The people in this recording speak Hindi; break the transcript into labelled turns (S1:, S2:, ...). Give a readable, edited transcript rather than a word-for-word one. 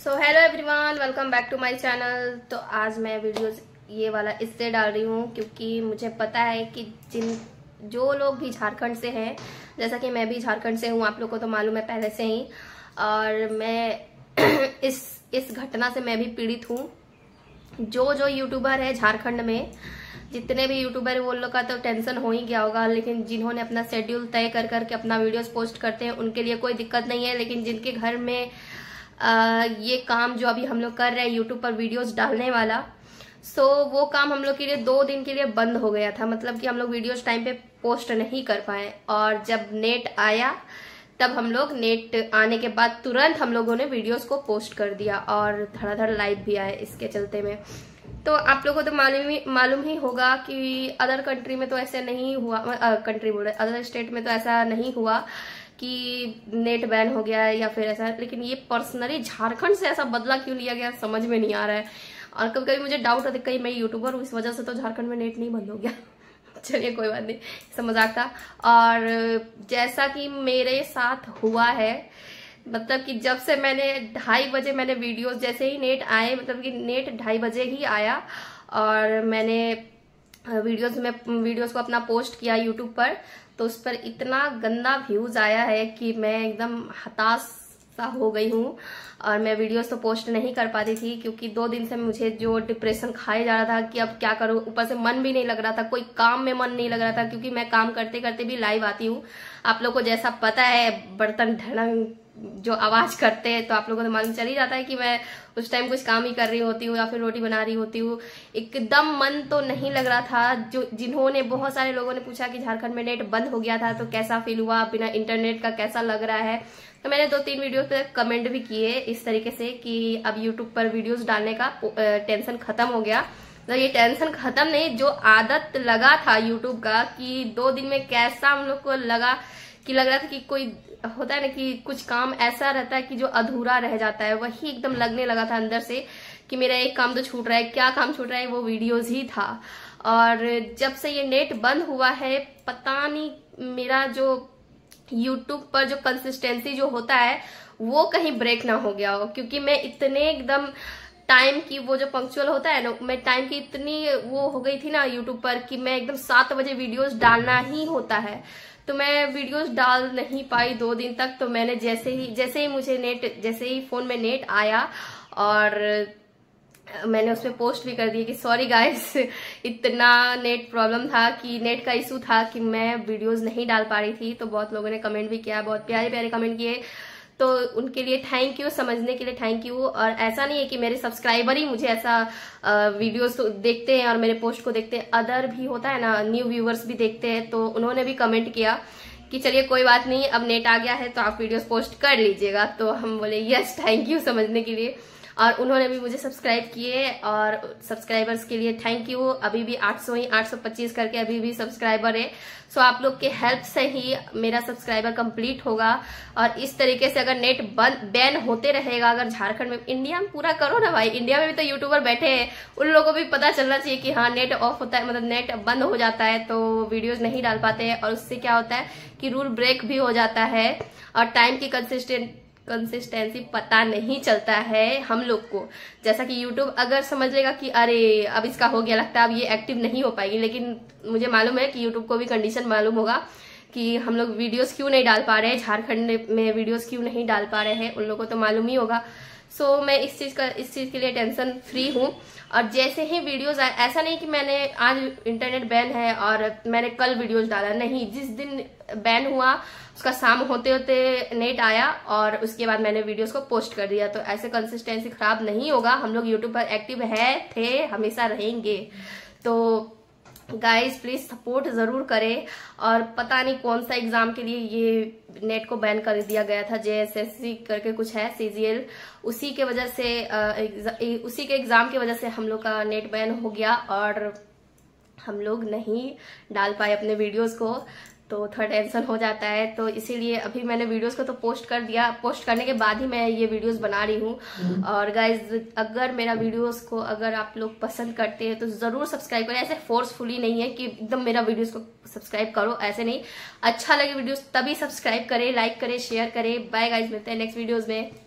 S1: So hello everyone, welcome back to my channel. तो आज मैं वीडियोस ये वाला इससे डाल रही हूँ क्योंकि मुझे पता है कि जो लोग भी झारखंड से हैं, जैसा कि मैं भी झारखंड से हूँ, आप लोग को तो मालूम है पहले से ही। और मैं इस घटना से मैं भी पीड़ित हूँ। जो यूट्यूबर है झारखंड में, जितने भी यूट्यूबर है वो लोग का तो टेंशन हो ही गया होगा, लेकिन जिन्होंने अपना शेड्यूल तय कर करके अपना वीडियोस पोस्ट करते हैं उनके लिए कोई दिक्कत नहीं है। लेकिन जिनके घर में ये काम जो अभी हम लोग कर रहे हैं यूट्यूब पर वीडियोस डालने वाला, सो वो काम हम लोग के लिए 2 दिन के लिए बंद हो गया था। मतलब कि हम लोग वीडियोस टाइम पे पोस्ट नहीं कर पाए, और जब नेट आया तब हम लोग नेट आने के बाद तुरंत हम लोगों ने वीडियोस को पोस्ट कर दिया और धड़ाधड़ लाइव भी आए इसके चलते में। तो आप लोगों को तो मालूम ही होगा कि अदर कंट्री में तो ऐसे नहीं हुआ, कंट्री बोल रहे अदर स्टेट में तो ऐसा नहीं हुआ कि नेट बैन हो गया है या फिर ऐसा, लेकिन ये पर्सनली झारखंड से ऐसा बदला क्यों लिया गया समझ में नहीं आ रहा है। और कभी कभी मुझे डाउट होता है कहीं मैं यूट्यूबर हूँ इस वजह से तो झारखंड में नेट नहीं बंद हो गया। चलिए कोई बात नहीं, सब मजाक था। और जैसा कि मेरे साथ हुआ है, मतलब कि जब से मैंने 2:30 बजे मैंने वीडियोस, जैसे ही नेट आए, मतलब कि नेट 2:30 बजे ही आया और मैंने वीडियोस को अपना पोस्ट किया यूट्यूब पर, तो उस पर इतना गंदा व्यूज आया है कि मैं एकदम हताश सा हो गई हूँ। और मैं वीडियोस तो पोस्ट नहीं कर पाती थी क्योंकि 2 दिन से मुझे जो डिप्रेशन खाए जा रहा था कि अब क्या करूँ, ऊपर से मन भी नहीं लग रहा था, कोई काम में मन नहीं लग रहा था क्योंकि मैं काम करते करते भी लाइव आती हूँ। आप लोग को जैसा पता है, बर्तन ढड़ंग जो आवाज करते हैं तो आप लोगों को तो मालूम चल ही जाता है कि मैं उस टाइम कुछ काम ही कर रही होती हूँ या फिर रोटी बना रही होती हूँ। एकदम मन तो नहीं लग रहा था। बहुत सारे लोगों ने पूछा कि झारखंड में नेट बंद हो गया था तो कैसा फील हुआ, बिना इंटरनेट का कैसा लग रहा है। तो मैंने 2-3 वीडियो पे कमेंट भी किए इस तरीके से कि अब यूट्यूब पर वीडियोस डालने का टेंशन खत्म हो गया। तो ये टेंशन खत्म नहीं, जो आदत लगा था यूट्यूब का कि 2 दिन में कैसा हम लोग को लग रहा था कि कोई होता है ना कि कुछ काम ऐसा रहता है कि जो अधूरा रह जाता है, वही एकदम लगने लगा था अंदर से कि मेरा एक काम तो छूट रहा है। क्या काम छूट रहा है? वो वीडियोस ही था। और जब से ये नेट बंद हुआ है, पता नहीं मेरा जो यूट्यूब पर जो कंसिस्टेंसी जो होता है वो कहीं ब्रेक ना हो गया हो, क्योंकि मैं इतने एकदम टाइम की, वो जो पंक्चुअल होता है ना, मैं टाइम की इतनी वो हो गई थी ना यूट्यूब पर कि मैं एकदम 7 बजे वीडियोस डालना ही होता है। तो मैं वीडियोस डाल नहीं पाई 2 दिन तक। तो मैंने जैसे ही फोन में नेट आया और मैंने उसमें पोस्ट भी कर दिया कि सॉरी गाइस, इतना नेट प्रॉब्लम था, कि नेट का इशू था कि मैं वीडियोस नहीं डाल पा रही थी। तो बहुत लोगों ने कमेंट भी किया, बहुत प्यारे प्यारे कमेंट किए, तो उनके लिए थैंक यू, समझने के लिए थैंक यू। और ऐसा नहीं है कि मेरे सब्सक्राइबर ही मुझे ऐसा वीडियोस देखते हैं और मेरे पोस्ट को देखते हैं, अदर भी होता है ना, न्यू व्यूवर्स भी देखते हैं। तो उन्होंने भी कमेंट किया कि चलिए कोई बात नहीं, अब नेट आ गया है तो आप वीडियोस पोस्ट कर लीजिएगा। तो हम बोले यस, थैंक यू समझने के लिए। और उन्होंने भी मुझे सब्सक्राइब किए और सब्सक्राइबर्स के लिए थैंक यू। अभी भी 825 करके अभी भी सब्सक्राइबर है। सो आप लोग के हेल्प से ही मेरा सब्सक्राइबर कंप्लीट होगा। और इस तरीके से अगर नेट बैन होते रहेगा, अगर झारखंड में, इंडिया में पूरा करो ना भाई, इंडिया में भी तो यूट्यूबर बैठे हैं, उन लोगों को भी पता चलना चाहिए कि हाँ नेट ऑफ होता है, मतलब नेट बंद हो जाता है तो वीडियोज नहीं डाल पाते हैं। और उससे क्या होता है कि रूल ब्रेक भी हो जाता है और टाइम की कंसिस्टेंसी पता नहीं चलता है हम लोग को। जैसा कि यूट्यूब अगर समझ लेगा कि अरे अब इसका हो गया, लगता है अब ये एक्टिव नहीं हो पाएगी, लेकिन मुझे मालूम है कि यूट्यूब को भी कंडीशन मालूम होगा कि हम लोग वीडियोस क्यों नहीं डाल पा रहे हैं, झारखंड में वीडियोस क्यों नहीं डाल पा रहे हैं, उन लोगों को तो मालूम ही होगा। सो मैं इस चीज के लिए टेंशन फ्री हूँ। और जैसे ही वीडियोस आए, ऐसा नहीं कि मैंने आज इंटरनेट बैन है और मैंने कल वीडियोस डाला, नहीं, जिस दिन बैन हुआ उसका शाम होते होते नेट आया और उसके बाद मैंने वीडियोस को पोस्ट कर दिया। तो ऐसे कंसिस्टेंसी खराब नहीं होगा, हम लोग यूट्यूब पर एक्टिव थे, हमेशा रहेंगे। तो गाइस प्लीज सपोर्ट जरूर करें। और पता नहीं कौन सा एग्जाम के लिए ये नेट को बैन कर दिया गया था, JSSC करके कुछ है, CGL, उसी के वजह से, उसी के एग्जाम की वजह से हम लोग का नेट बैन हो गया और हम लोग नहीं डाल पाए अपने वीडियोस को। तो थोड़ा टेंशन हो जाता है। तो इसीलिए अभी मैंने वीडियोस को तो पोस्ट कर दिया, पोस्ट करने के बाद ही मैं ये वीडियोस बना रही हूँ। और गाइज अगर मेरा वीडियोस को अगर आप लोग पसंद करते हैं तो जरूर सब्सक्राइब करें। ऐसे फोर्सफुली नहीं है कि एकदम मेरा वीडियोस को सब्सक्राइब करो, ऐसे नहीं, अच्छा लगे वीडियोस तभी सब्सक्राइब करें, लाइक करें, शेयर करें। बाय गाइज, मिलते हैं नेक्स्ट वीडियोज में।